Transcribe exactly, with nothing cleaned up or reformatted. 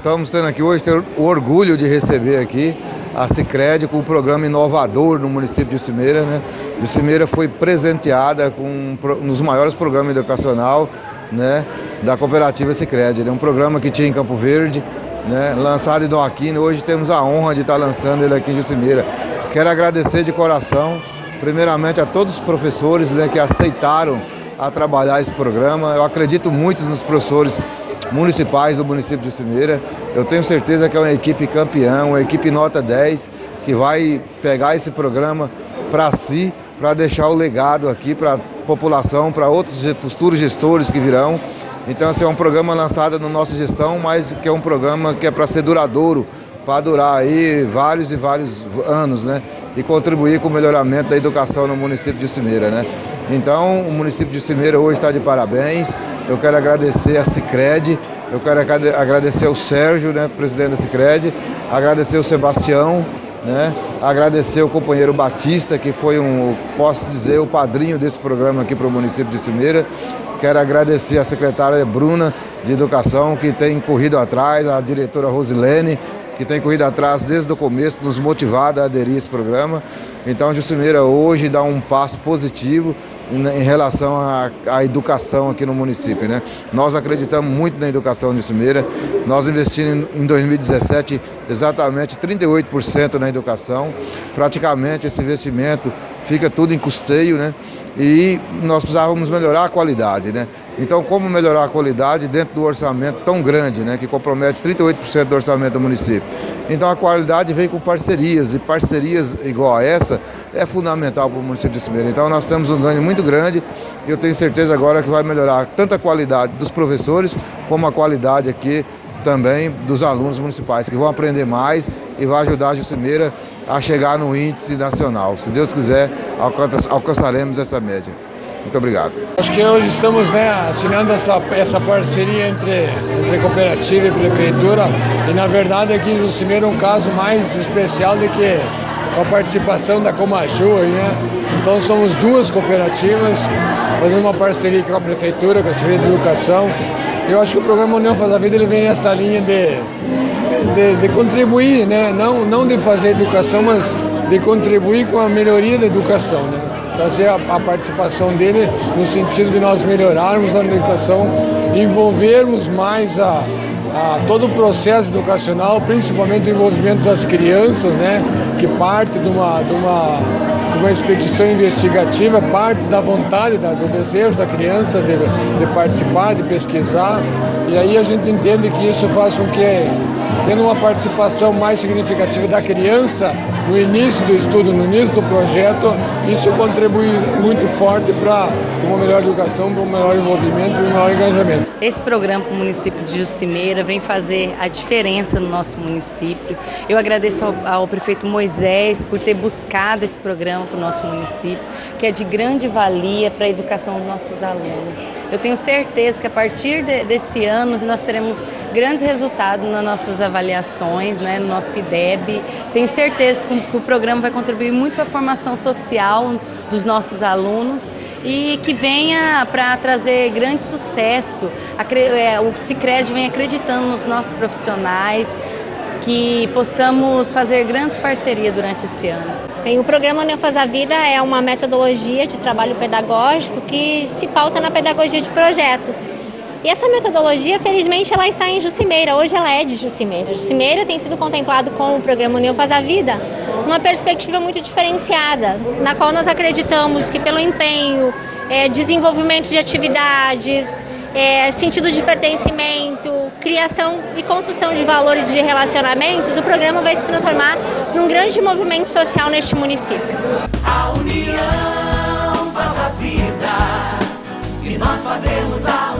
estamos tendo aqui hoje ter o orgulho de receber aqui a Sicredi com um programa inovador no município de Juscimeira, né? Juscimeira foi presenteada com um, um dos maiores programas educacional, né, da cooperativa Sicredi, né? Um programa que tinha em Campo Verde, né, lançado em Dom Aquino. Hoje temos a honra de estar lançando ele aqui em Juscimeira. Quero agradecer de coração, primeiramente a todos os professores, né, que aceitaram a trabalhar esse programa. Eu acredito muito nos professores municipais do município de Juscimeira. Eu tenho certeza que é uma equipe campeã, uma equipe nota dez, que vai pegar esse programa para si, para deixar o legado aqui para a população, para outros futuros gestores que virão. Então, esse é um programa lançado na nossa gestão, mas que é um programa que é para ser duradouro, para durar aí vários e vários anos, né? E contribuir com o melhoramento da educação no município de Juscimeira, né? Então, o município de Juscimeira hoje está de parabéns. Eu quero agradecer a Sicredi, eu quero agradecer ao Sérgio, né, presidente da Sicredi, agradecer o Sebastião, né, agradecer o companheiro Batista, que foi um, posso dizer, o padrinho desse programa aqui para o município de Juscimeira. Quero agradecer a secretária Bruna de Educação, que tem corrido atrás, a diretora Rosilene, que tem corrido atrás desde o começo, nos motivado a aderir a esse programa. Então, Juscimeira hoje dá um passo positivo em relação à, à educação aqui no município, né? Nós acreditamos muito na educação de Juscimeira. Nós investimos em dois mil e dezessete exatamente trinta e oito por cento na educação. Praticamente esse investimento fica tudo em custeio, né? E nós precisávamos melhorar a qualidade, né? Então, como melhorar a qualidade dentro do orçamento tão grande, né, que compromete trinta e oito por cento do orçamento do município? Então, a qualidade vem com parcerias, e parcerias igual a essa é fundamental para o município de Juscimeira. Então, nós temos um ganho muito grande e eu tenho certeza agora que vai melhorar tanto a qualidade dos professores, como a qualidade aqui também dos alunos municipais, que vão aprender mais e vai ajudar a Juscimeira a chegar no índice nacional. Se Deus quiser, alcançaremos essa média. Muito obrigado. Acho que hoje estamos, né, assinando essa, essa parceria entre, entre cooperativa e prefeitura, e na verdade aqui em Juscimeira é um caso mais especial do que com a participação da Comaju, né? Então somos duas cooperativas fazendo uma parceria com a prefeitura, com a Secretaria de Educação. Eu acho que o programa União Faz a Vida ele vem nessa linha de, de, de contribuir, né? não, não de fazer educação, mas de contribuir com a melhoria da educação, né? Trazer a, a participação dele no sentido de nós melhorarmos a educação, envolvermos mais a, a todo o processo educacional, principalmente o envolvimento das crianças, né? Que parte de uma, de uma, de uma expedição investigativa, parte da vontade, da, do desejo da criança de, de participar, de pesquisar. E aí a gente entende que isso faz com que, tendo uma participação mais significativa da criança no início do estudo, no início do projeto, isso contribui muito forte para uma melhor educação, para um melhor envolvimento e um maior engajamento. Esse programa para o município de Juscimeira vem fazer a diferença no nosso município. Eu agradeço ao, ao prefeito Moisés por ter buscado esse programa para o nosso município, que é de grande valia para a educação dos nossos alunos. Eu tenho certeza que a partir de, desse ano nós teremos grandes resultados nas nossas avaliações, né, no nosso I D E B. Tenho certeza que o programa vai contribuir muito para a formação social dos nossos alunos e que venha para trazer grande sucesso. O Sicredi vem acreditando nos nossos profissionais, que possamos fazer grandes parcerias durante esse ano. Bem, o programa União Faz a Vida é uma metodologia de trabalho pedagógico que se pauta na pedagogia de projetos. E essa metodologia, felizmente, ela está em Juscimeira. Hoje ela é de Juscimeira. Juscimeira tem sido contemplado com o programa União Faz a Vida numa perspectiva muito diferenciada, na qual nós acreditamos que pelo empenho, é, desenvolvimento de atividades, é, sentido de pertencimento, criação e construção de valores de relacionamentos, o programa vai se transformar num grande movimento social neste município. A união faz a vida e nós fazemos a